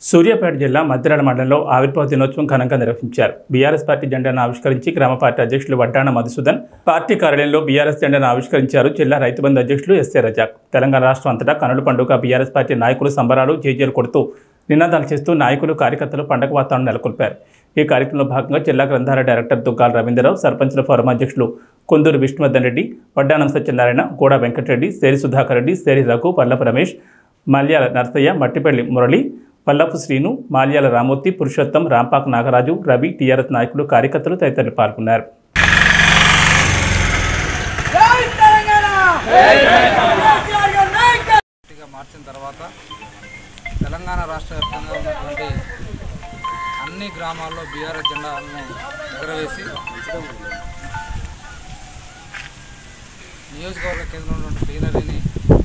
సూర్యాపేట జిల్లా మద్దిరాల మండలంలో ఆవిర్భావ దినోత్సవం ఘనంగా నిర్వహించారు. బీఆర్ఎస్ పార్టీ జెండాను ఆవిష్కరించి గ్రామ పార్టీ అధ్యక్షులు వడ్డాణ మధుసూదన్ పార్టీ కార్యాలయంలో బీఆర్ఎస్ జెండాను ఆవిష్కరించారు. జిల్లా రైతు బంధు అధ్యక్షులు ఎస్ఏ రజాక్. తెలంగాణ రాష్ట్రం అంతటా కనుల పండుగ బీఆర్ఎస్ పార్టీ నాయకులు సంబరాలు జేజేలు కొడుతూ నినాదాలు చేస్తూ నాయకులు కార్యకర్తలు పండుగ వాతావరణం నెలకొల్పారు. ఈ కార్యక్రమంలో భాగంగా జిల్లా గ్రంథాల డైరెక్టర్ దుగ్గాల రవీంద్రరావు, సర్పంచుల ఫోరం అధ్యక్షులు కొందూరు విష్ణువర్ధన్ రెడ్డి, వడ్డానం సత్యనారాయణ, గోడ వెంకటరెడ్డి, సేరి సుధాకర్ రెడ్డి, సేరి రఘు, పల్లపు రమేష్, మాల్యాల నర్సయ్య, మట్టిపల్లి మురళి, పల్లపు శ్రీను, మాల్యాల రామూర్తి, పురుషోత్తం, రాంపాక్ నాగరాజు, రవి, టీఆర్ఎస్ నాయకులు, కార్యకర్తలు తదితరులు పాల్గొన్నారు. మార్చిన తర్వాత తెలంగాణ రాష్ట్ర వ్యాప్తంగా ఉన్నటువంటి అన్ని గ్రామాల్లో బీఆర్ఎస్ జెండాలను ఎగరవేసి నియోజకవర్గ కేంద్రంలో ఉన్న ప్లీనరీని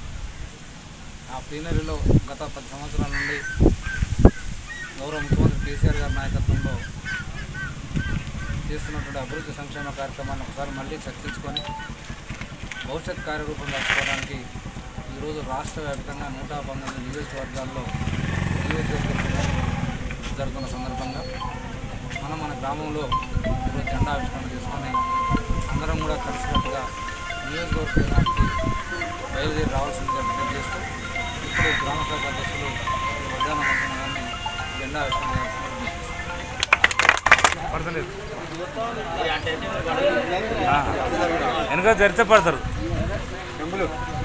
ఆ ప్లీనరీలో గత 10 సంవత్సరాల నుండి గౌరవ ముఖ్యమంత్రి కేసీఆర్ గారి నాయకత్వంలో చేస్తున్నటువంటి అభివృద్ధి సంక్షేమ కార్యక్రమాన్ని ఒకసారి మళ్ళీ చర్చించుకొని భవిష్యత్ కార్యరూపం దాచుకోవడానికి ఈరోజు రాష్ట్ర వ్యాప్తంగా 119 నియోజకవర్గాల్లో జరుగుతున్న సందర్భంగా మన గ్రామంలో ఈరోజు జెండా ఆవిష్కరణ చేసుకొని అందరం కూడా కలిసికట్టుగా నియోజకవర్గానికి బయలుదేరి రావాల్సిందిగా విజ్ఞప్తి చేస్తూ ఇప్పుడు గ్రామ శాఖ అధ్యక్షులు వడ్డాణ మధుసూదన్ గారిని జెండా ఆవిష్కరణ వెనక చర్చ పడతారు.